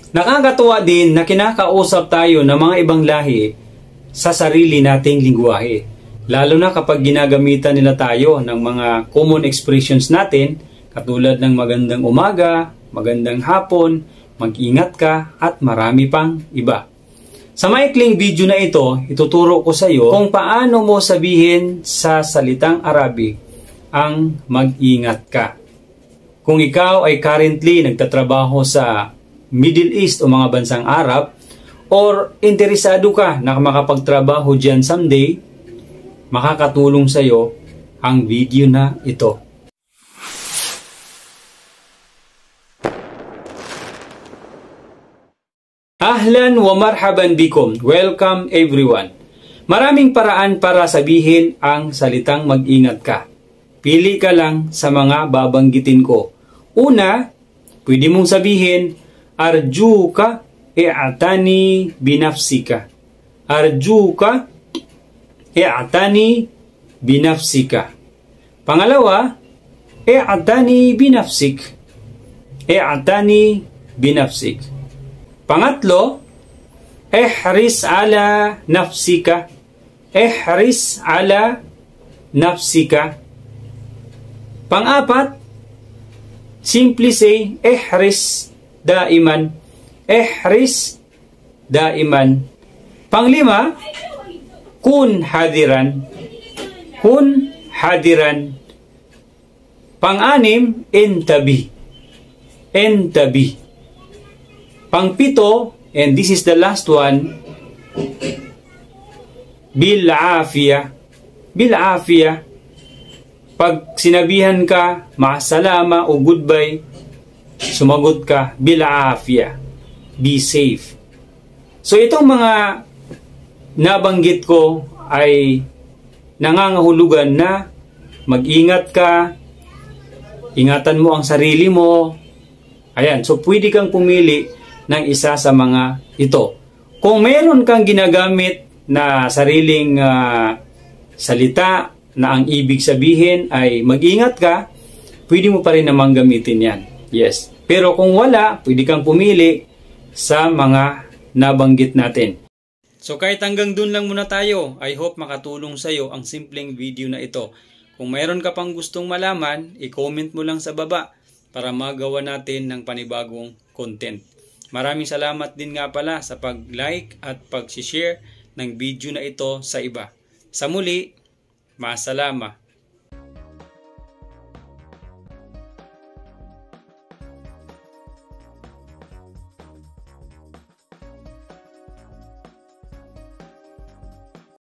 Nakakatuwa din na kinakausap tayo ng mga ibang lahi sa sarili nating lingwahe. Lalo na kapag ginagamitan nila tayo ng mga common expressions natin, katulad ng magandang umaga, magandang hapon, mag-ingat ka, at marami pang iba. Sa maikling video na ito, ituturo ko sa iyo kung paano mo sabihin sa salitang Arabic ang mag-ingat ka. Kung ikaw ay currently nagtatrabaho sa Middle East o mga bansang Arab, or interesado ka na makapagtrabaho dyan someday, makakatulong sa iyo ang video na ito. Ahlan wa marhaban bikum. Welcome everyone. Maraming paraan para sabihin ang salitang mag-ingat ka. Pili ka lang sa mga babanggitin ko. Una, pwede mong sabihin, arjuka i'tani binafsika. Arjuka i'tani binafsika. Pangalawa, i'tani binafsik. I'tani binafsik. Pangatlo, ihris ala nafsika. Ihris ala nafsika. Pang-apat, simply say, ihris daiman. Ihris daiman. Panglima, kun hadiran. Kun hadiran. Pang-anim, intabi. Intabi. Pang-pito, and this is the last one, bil-afiyah. Bil-afiyah. Pag sinabihan ka, ma'asalama o goodbye, sumagot ka, bil-afiyah. Be safe. So itong mga nabanggit ko ay nangangahulugan na mag-ingat ka, ingatan mo ang sarili mo. Ayan, so pwede kang pumili ng isa sa mga ito. Kung meron kang ginagamit na sariling salita na ang ibig sabihin ay mag-ingat ka, pwede mo pa rin namang gamitin yan. Yes. Pero kung wala, pwede kang pumili sa mga nabanggit natin. So kahit hanggang dun lang muna tayo, I hope makatulong sa'yo ang simpleng video na ito. Kung mayroon ka pang gustong malaman, i-comment mo lang sa baba para magawa natin ng panibagong content. Maraming salamat din nga pala sa pag-like at pag-share ng video na ito sa iba. Sa muli, maasalama.